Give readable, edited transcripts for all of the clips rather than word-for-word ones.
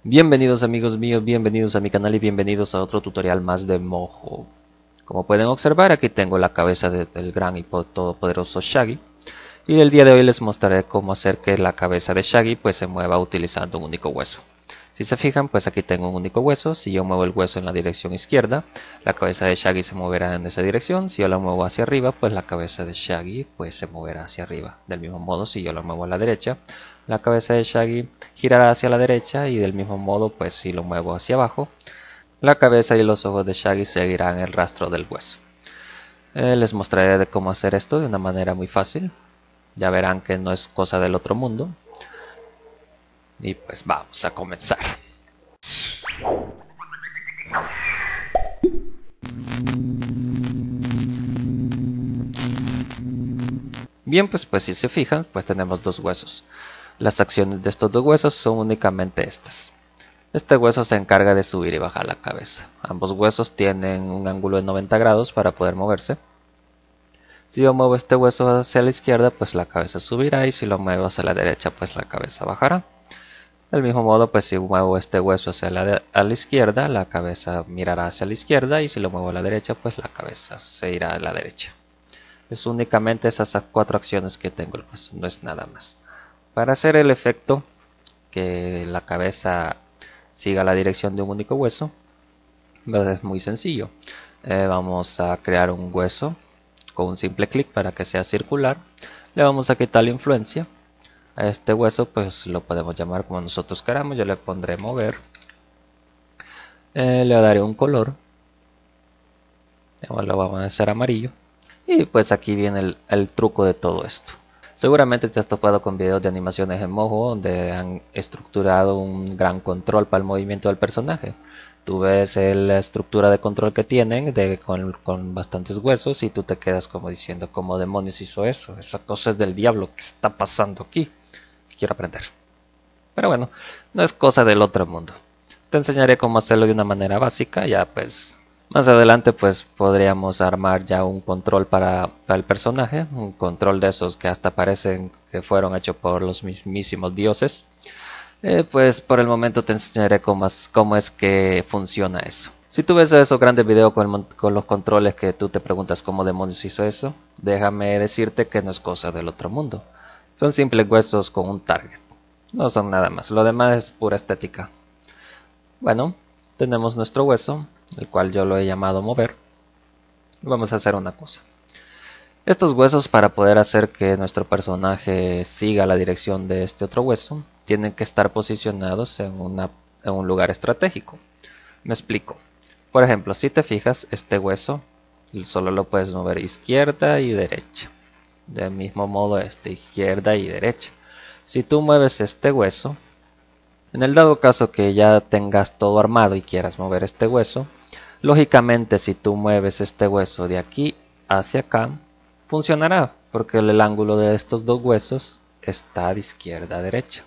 Bienvenidos amigos míos, bienvenidos a mi canal y bienvenidos a otro tutorial más de Mojo. Como pueden observar, aquí tengo la cabeza del gran y todopoderoso Shaggy. Y el día de hoy les mostraré cómo hacer que la cabeza de Shaggy pues se mueva utilizando un único hueso. Si se fijan, pues aquí tengo un único hueso. Si yo muevo el hueso en la dirección izquierda, la cabeza de Shaggy se moverá en esa dirección. Si yo la muevo hacia arriba, pues la cabeza de Shaggy pues se moverá hacia arriba. Del mismo modo, si yo la muevo a la derecha, la cabeza de Shaggy girará hacia la derecha, y del mismo modo, pues si lo muevo hacia abajo, la cabeza y los ojos de Shaggy seguirán el rastro del hueso. Les mostraré de cómo hacer esto de una manera muy fácil. Ya verán que no es cosa del otro mundo. Y pues vamos a comenzar. Bien, pues si se fijan, pues tenemos dos huesos. Las acciones de estos dos huesos son únicamente estas. Este hueso se encarga de subir y bajar la cabeza. Ambos huesos tienen un ángulo de 90 grados para poder moverse. Si yo muevo este hueso hacia la izquierda, pues la cabeza subirá, y si lo muevo hacia la derecha, pues la cabeza bajará. Del mismo modo, pues si muevo este hueso hacia a la izquierda, la cabeza mirará hacia la izquierda, y si lo muevo a la derecha, pues la cabeza se irá a la derecha. Es únicamente esas cuatro acciones que tengo el hueso, no es nada más. Para hacer el efecto que la cabeza siga la dirección de un único hueso, es muy sencillo. Vamos a crear un hueso con un simple clic para que sea circular. Le vamos a quitar la influencia. A este hueso pues lo podemos llamar como nosotros queramos. Yo le pondré mover. Le daré un color. Lo vamos a hacer amarillo. Y pues aquí viene el truco de todo esto. Seguramente te has topado con videos de animaciones en Mojo donde han estructurado un gran control para el movimiento del personaje. Tú ves la estructura de control que tienen con bastantes huesos, y tú te quedas como diciendo, ¿cómo demonios hizo eso? Esa cosa es del diablo, ¿qué está pasando aquí? Quiero aprender. Pero bueno, no es cosa del otro mundo. Te enseñaré cómo hacerlo de una manera básica. Ya pues más adelante pues podríamos armar ya un control para el personaje, un control de esos que hasta parecen que fueron hechos por los mismísimos dioses. Pues por el momento te enseñaré cómo es que funciona eso. Si tú ves esos grandes videos con los controles que tú te preguntas cómo demonios hizo eso, déjame decirte que no es cosa del otro mundo. Son simples huesos con un target. No son nada más. Lo demás es pura estética. Bueno, tenemos nuestro hueso, el cual yo lo he llamado mover. Vamos a hacer una cosa. Estos huesos, para poder hacer que nuestro personaje siga la dirección de este otro hueso, tienen que estar posicionados en un lugar estratégico. Me explico. Por ejemplo, si te fijas, este hueso solo lo puedes mover izquierda y derecha. Del mismo modo izquierda y derecha. Si tú mueves este hueso, en el dado caso que ya tengas todo armado y quieras mover este hueso, lógicamente si tú mueves este hueso de aquí hacia acá, funcionará, porque el ángulo de estos dos huesos está de izquierda a derecha.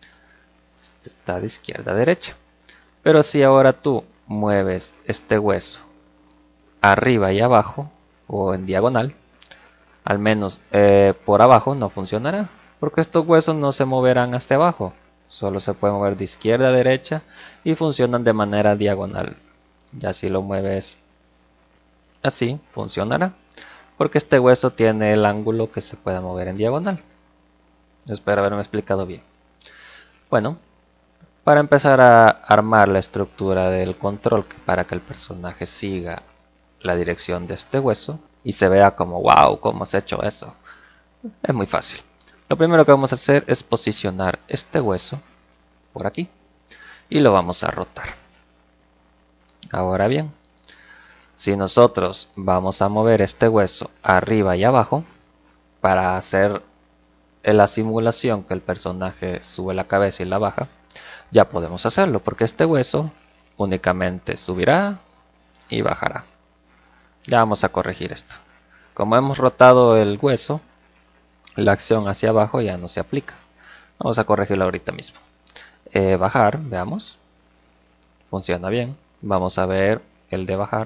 Está de izquierda a derecha. Pero si ahora tú mueves este hueso arriba y abajo, o en diagonal, al menos por abajo no funcionará, porque estos huesos no se moverán hacia abajo. Solo se puede mover de izquierda a derecha y funcionan de manera diagonal. Ya si lo mueves así, funcionará, porque este hueso tiene el ángulo que se puede mover en diagonal. Espero haberme explicado bien. Bueno, para empezar a armar la estructura del control para que el personaje siga la dirección de este hueso y se vea como wow, ¿cómo se ha hecho eso? Es muy fácil. Lo primero que vamos a hacer es posicionar este hueso por aquí y lo vamos a rotar. Ahora bien, si nosotros vamos a mover este hueso arriba y abajo para hacer la simulación que el personaje sube la cabeza y la baja, ya podemos hacerlo, porque este hueso únicamente subirá y bajará. Ya vamos a corregir esto. Como hemos rotado el hueso, la acción hacia abajo ya no se aplica. Vamos a corregirlo ahorita mismo. Bajar, veamos. Funciona bien. Vamos a ver el de bajar.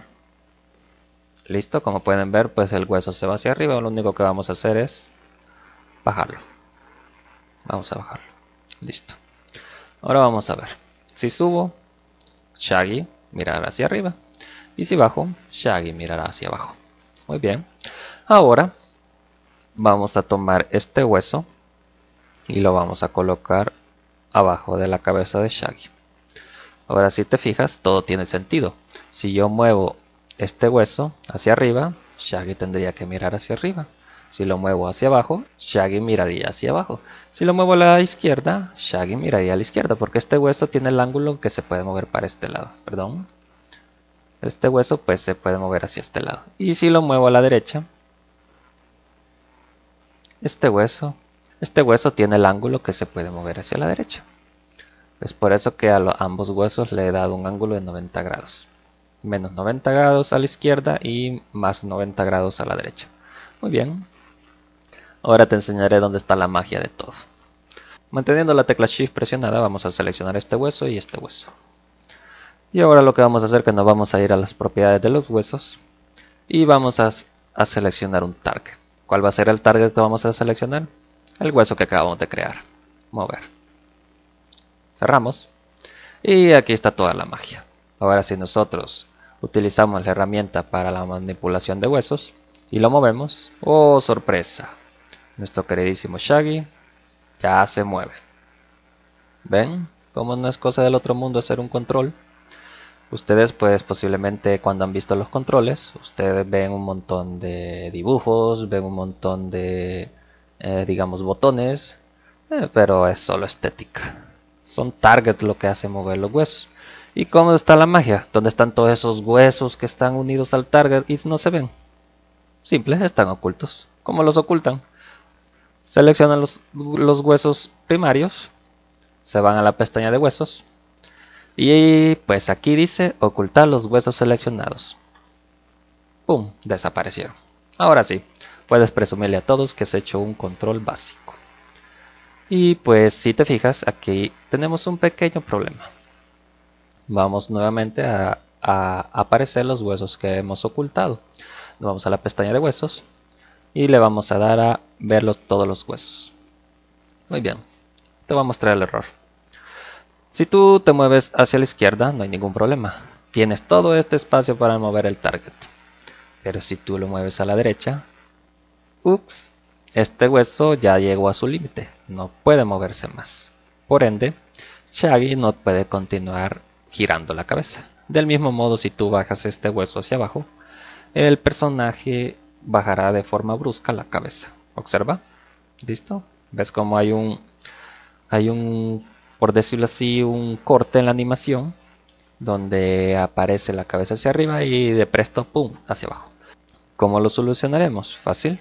Listo, como pueden ver, pues el hueso se va hacia arriba. Lo único que vamos a hacer es bajarlo. Vamos a bajarlo. Listo. Ahora vamos a ver. Si subo, Shaggy mirará hacia arriba. Y si bajo, Shaggy mirará hacia abajo. Muy bien. Ahora vamos a tomar este hueso y lo vamos a colocar abajo de la cabeza de Shaggy. Ahora si te fijas, todo tiene sentido. Si yo muevo este hueso hacia arriba, Shaggy tendría que mirar hacia arriba. Si lo muevo hacia abajo, Shaggy miraría hacia abajo. Si lo muevo a la izquierda, Shaggy miraría a la izquierda, porque este hueso tiene el ángulo que se puede mover para este lado. Perdón. Este hueso pues se puede mover hacia este lado. Y si lo muevo a la derecha, este hueso tiene el ángulo que se puede mover hacia la derecha. Es por eso que a ambos huesos le he dado un ángulo de 90 grados. Menos 90 grados a la izquierda y más 90 grados a la derecha. Muy bien. Ahora te enseñaré dónde está la magia de todo. Manteniendo la tecla Shift presionada vamos a seleccionar este hueso y este hueso. Y ahora lo que vamos a hacer es que nos vamos a ir a las propiedades de los huesos y vamos a seleccionar un target. ¿Cuál va a ser el target que vamos a seleccionar? El hueso que acabamos de crear. Mover. Cerramos. Y aquí está toda la magia. Ahora si nosotros utilizamos la herramienta para la manipulación de huesos y lo movemos, ¡oh sorpresa! Nuestro queridísimo Shaggy ya se mueve. ¿Ven? Como no es cosa del otro mundo hacer un control. Ustedes pues posiblemente cuando han visto los controles, ustedes ven un montón de dibujos, ven un montón de digamos botones, pero es solo estética. Son target lo que hace mover los huesos. ¿Y cómo está la magia? ¿Dónde están todos esos huesos que están unidos al target y no se ven? Simple, están ocultos. ¿Cómo los ocultan? Seleccionan los huesos primarios, se van a la pestaña de huesos y pues aquí dice ocultar los huesos seleccionados. ¡Pum! Desaparecieron. Ahora sí, puedes presumirle a todos que has hecho un control básico. Y pues si te fijas, aquí tenemos un pequeño problema. Vamos nuevamente a aparecer los huesos que hemos ocultado. Nos vamos a la pestaña de huesos y le vamos a dar a ver todos los huesos. Muy bien, te voy a mostrar el error. Si tú te mueves hacia la izquierda, no hay ningún problema. Tienes todo este espacio para mover el target. Pero si tú lo mueves a la derecha, ups, este hueso ya llegó a su límite. No puede moverse más. Por ende, Shaggy no puede continuar girando la cabeza. Del mismo modo, si tú bajas este hueso hacia abajo, el personaje bajará de forma brusca la cabeza. Observa. ¿Listo? ¿Ves cómo hay un, por decirlo así, un corte en la animación donde aparece la cabeza hacia arriba y de presto, pum, hacia abajo? ¿Cómo lo solucionaremos? Fácil.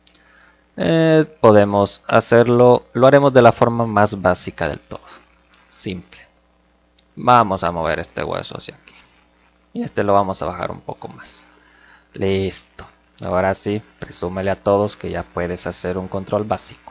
Podemos hacerlo, lo haremos de la forma más básica del todo. Simple. Vamos a mover este hueso hacia aquí. Y este lo vamos a bajar un poco más. Listo. Ahora sí, presúmele a todos que ya puedes hacer un control básico.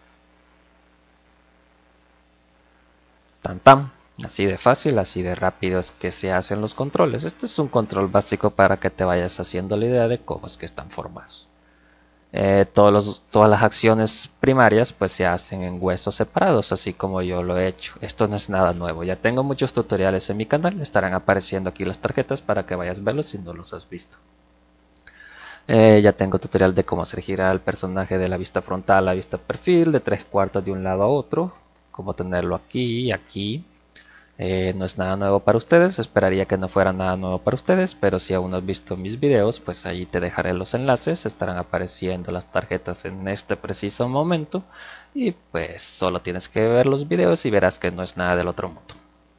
Tan tan. Así de fácil, así de rápido es que se hacen los controles. Este es un control básico para que te vayas haciendo la idea de cómo es que están formados. Todas las acciones primarias pues se hacen en huesos separados, así como yo lo he hecho. Esto no es nada nuevo, ya tengo muchos tutoriales en mi canal, estarán apareciendo aquí las tarjetas para que vayas a verlos si no los has visto. Ya tengo tutorial de cómo hacer girar al personaje de la vista frontal a la vista perfil, de 3/4 de un lado a otro, cómo tenerlo aquí y aquí. No es nada nuevo para ustedes, esperaría que no fuera nada nuevo para ustedes, pero si aún no has visto mis videos, pues ahí te dejaré los enlaces, estarán apareciendo las tarjetas en este preciso momento y pues solo tienes que ver los videos y verás que no es nada del otro mundo.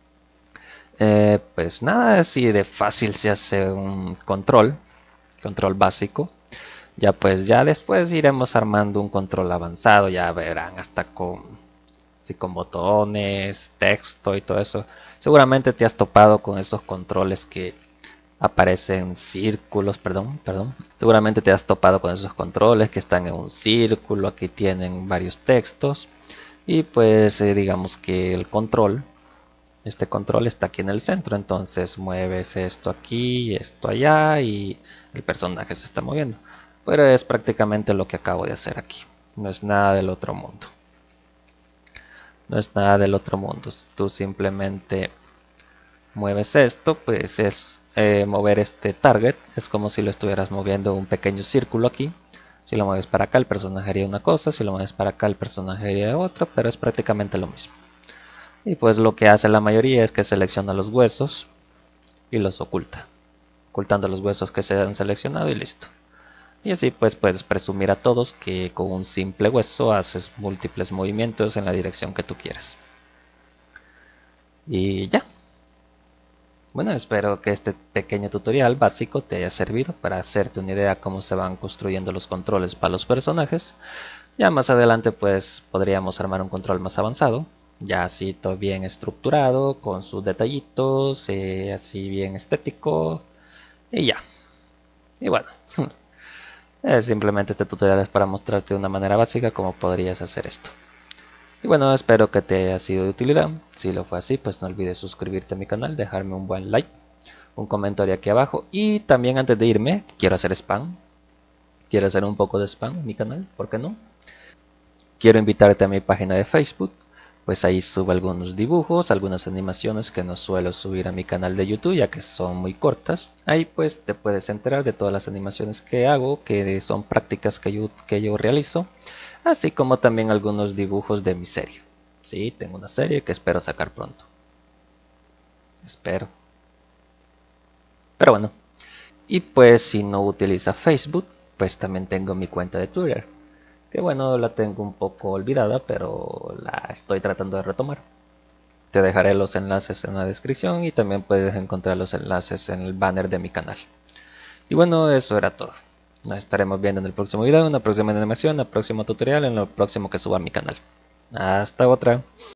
Pues nada, así de fácil se hace un control básico. Ya pues ya después iremos armando un control avanzado, ya verán hasta con botones, texto y todo eso. Seguramente te has topado con esos controles que aparecen círculos, perdón. Seguramente te has topado con esos controles que están en un círculo, aquí tienen varios textos y pues digamos que este control está aquí en el centro, entonces mueves esto aquí y esto allá y el personaje se está moviendo. Pero es prácticamente lo que acabo de hacer aquí, no es nada del otro mundo. No es nada del otro mundo, tú simplemente mueves esto, pues es mover este target, es como si lo estuvieras moviendo un pequeño círculo aquí. Si lo mueves para acá el personaje haría una cosa, si lo mueves para acá el personaje haría otra, pero es prácticamente lo mismo. Y pues lo que hace la mayoría es que selecciona los huesos y los oculta, ocultando los huesos que se han seleccionado y listo. Y así pues puedes presumir a todos que con un simple hueso haces múltiples movimientos en la dirección que tú quieras. Y ya. Bueno, espero que este pequeño tutorial básico te haya servido para hacerte una idea de cómo se van construyendo los controles para los personajes. Ya más adelante pues podríamos armar un control más avanzado, ya así todo bien estructurado, con sus detallitos, así bien estético y ya. Y bueno, simplemente este tutorial es para mostrarte de una manera básica cómo podrías hacer esto. Y bueno, espero que te haya sido de utilidad. Si lo fue así, pues no olvides suscribirte a mi canal, dejarme un buen like, un comentario aquí abajo. Y también antes de irme, quiero hacer spam. Quiero hacer un poco de spam en mi canal, ¿por qué no? Quiero invitarte a mi página de Facebook, pues ahí subo algunos dibujos, algunas animaciones que no suelo subir a mi canal de YouTube ya que son muy cortas. Ahí pues te puedes enterar de todas las animaciones que hago, que son prácticas que yo realizo, así como también algunos dibujos de mi serie. Sí, tengo una serie que espero sacar pronto. Espero. Pero bueno. Y pues si no utilizas Facebook, pues también tengo mi cuenta de Twitter. Que bueno, la tengo un poco olvidada, pero la estoy tratando de retomar. Te dejaré los enlaces en la descripción y también puedes encontrar los enlaces en el banner de mi canal. Y bueno, eso era todo. Nos estaremos viendo en el próximo video, en la próxima animación, en el próximo tutorial, en lo próximo que suba a mi canal. Hasta otra.